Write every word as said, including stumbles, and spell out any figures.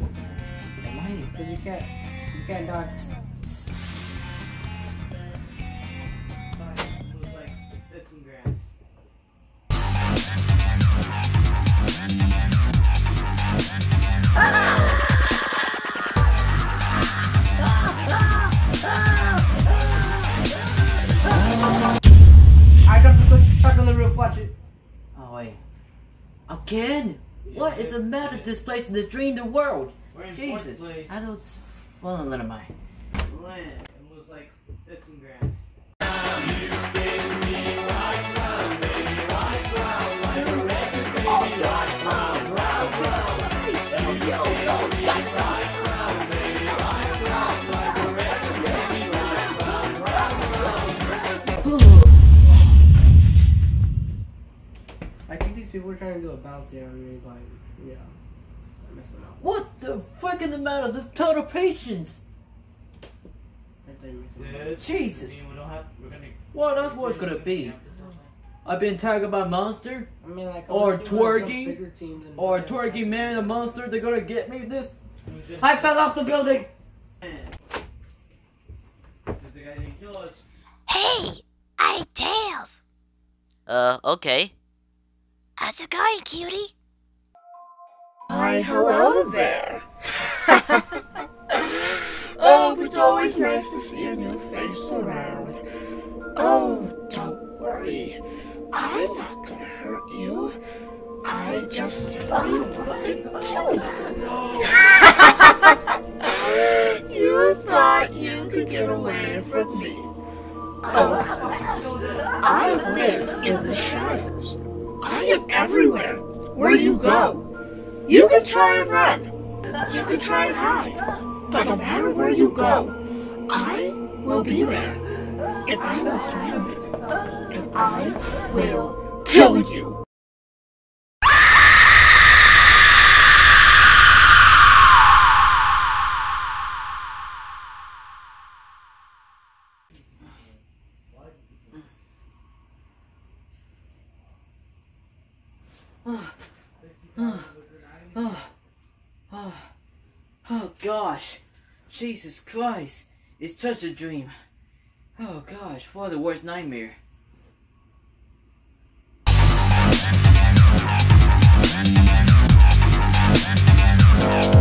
Am I? Because you can't, you can't dodge. It was like fifteen grand. I dropped the push stuck on the roof, watch it. Oh wait. Again? What is the matter with this place in the dream the world? Jesus. I don't well never mind. It was like fifteen grand. I think these people were trying to do a bouncy on me, but yeah, I messed them up. What the frick is the matter? There's total patience. I think I messed them up. Jesus. We don't have, we're gonna, What else was gonna be? I've been tagged by monster? I mean, like, Or unless you wanna jump twerking? bigger teams and- Or twerking man the monster, they're gonna get me this? I fell off the building! Hey, I Tails. Uh, okay. How's it going, cutie? Why, hello there. Oh, it's always nice to see a new face around. Oh, don't worry. I'm not gonna hurt you. I just simply want to kill you. You thought you could get away from me. Oh, I live in the shadows. I am everywhere. Where you go. You can try and run. You can try and hide. But no matter where you go, I will be there. And I will find you. And I will kill you. Oh, oh, oh, oh, oh gosh, Jesus Christ, it's such a dream. Oh gosh, what the worst nightmare. Thank you.